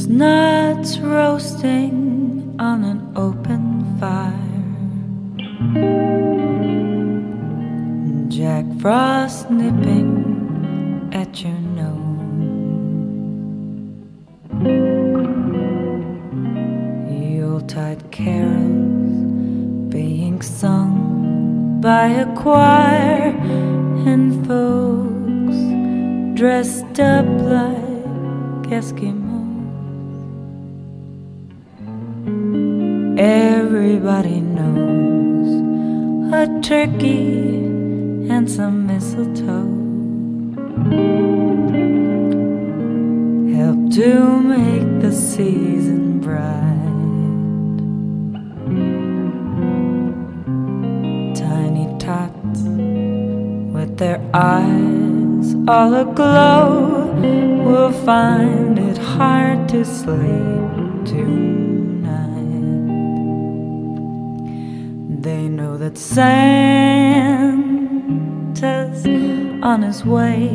Chestnuts roasting on an open fire, Jack Frost nipping at your nose, Yuletide carols being sung by a choir, and folks dressed up like Eskimos. Everybody knows a turkey and some mistletoe help to make the season bright. Tiny tots with their eyes all aglow will find it hard to sleep tonight. They know that Santa's on his way.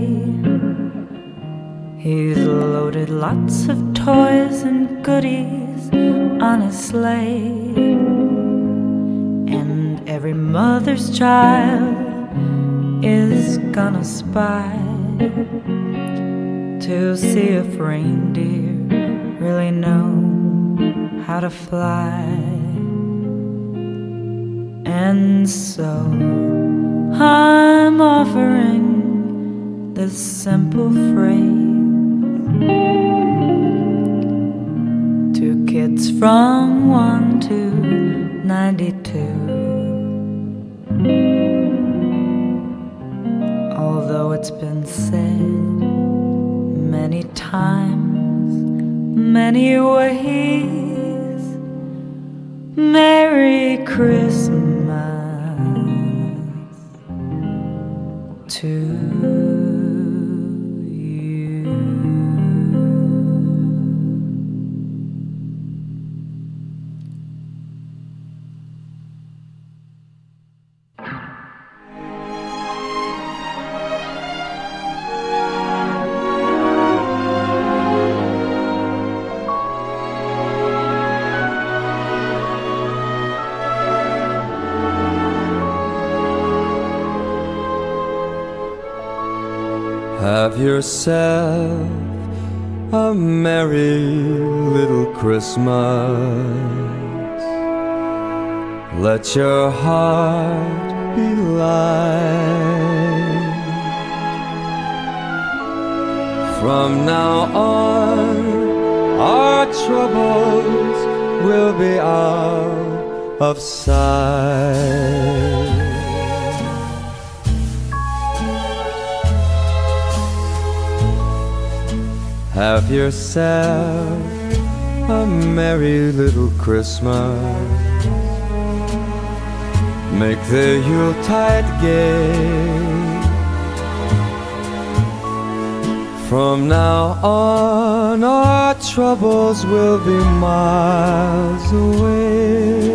He's loaded lots of toys and goodies on his sleigh, and every mother's child is gonna spy to see if reindeer really know how to fly. And so I'm offering this simple phrase to kids from 1 to 92. Although it's been said many times, many ways, Merry Christmas to you. Have yourself a merry little Christmas. Let your heart be light. From now on, our troubles will be out of sight. Have yourself a merry little Christmas. Make the Yuletide gay. From now on, our troubles will be miles away.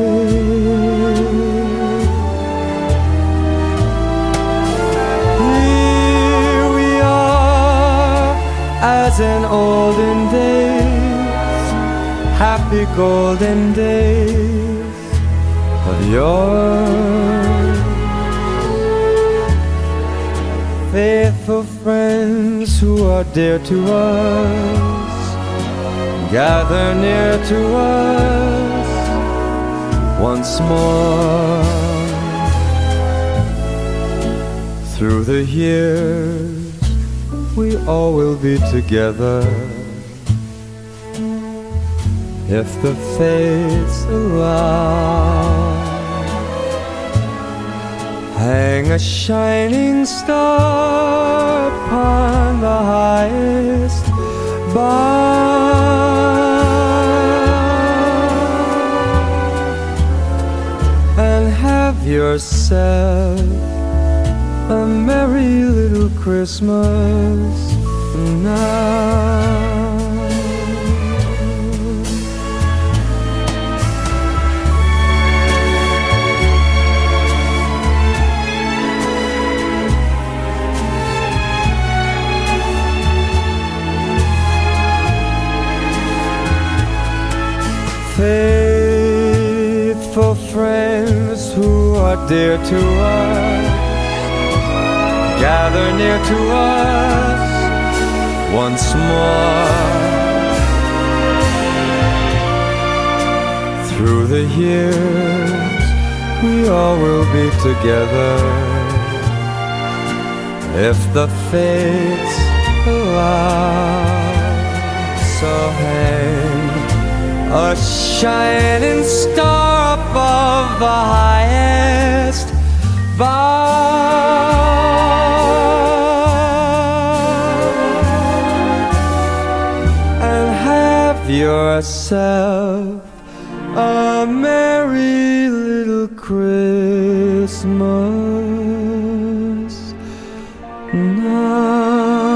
As in olden days, happy golden days of yore. Faithful friends who are dear to us, gather near to us once more. Through the years, we all will be together, if the fates allow. Hang a shining star upon the highest bough, and have yourself a merry little Christmas now. dear to us, gather near to us once more. Through the years we all will be together, if the fates allow. So hang a shining star above the highest bough, and have yourself a merry little Christmas now.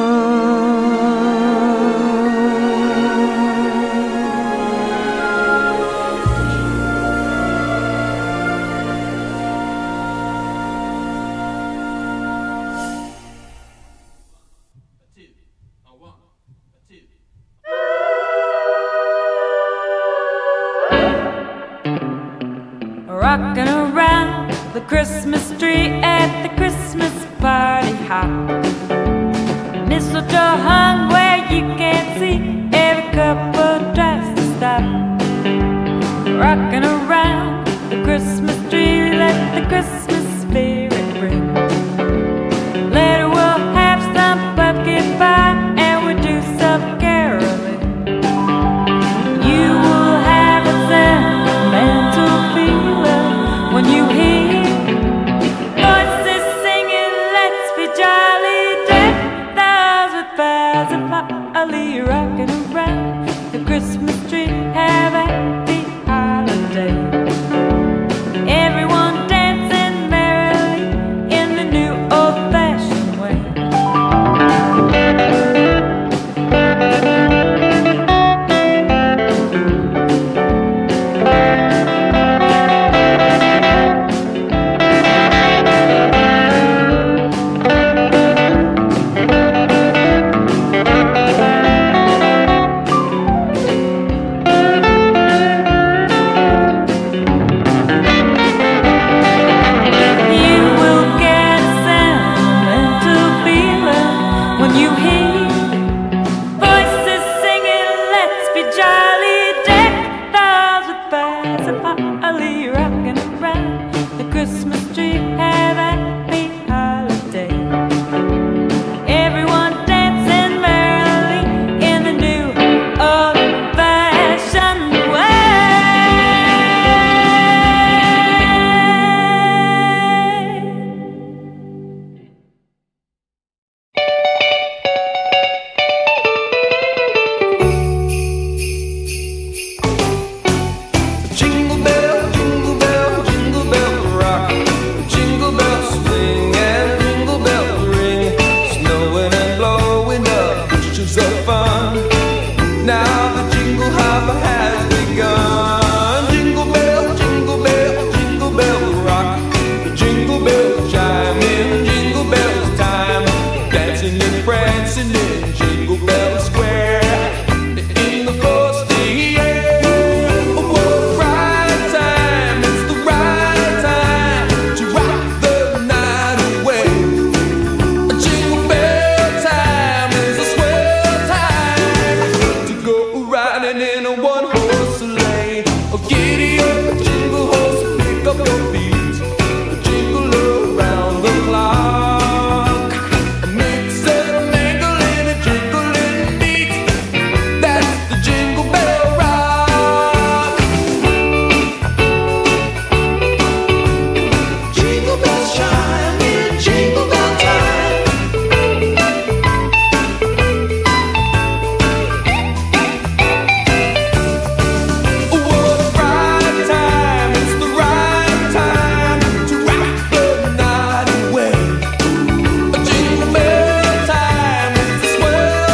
Rocking around the Christmas tree at the Christmas party hop. Mistletoe hung where you can't see, every couple tries to stop. Rocking around the Christmas tree, let the Christmas spirit ring. Later we'll have some pumpkin pie and we'll do some caroling. You will have a sentimental feeling when you hear voices singing, let's be jolly, deck the halls with boughs of holly. Rocking around the Christmas tree, have a happy holiday. Everyone dancing merrily in the new old-fashioned way. Rocking around the Christmas tree, have a happy holiday. Everyone dancing merrily in the new old-fashioned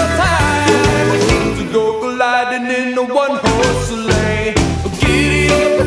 riding in a one-horse sleigh. Giddy up.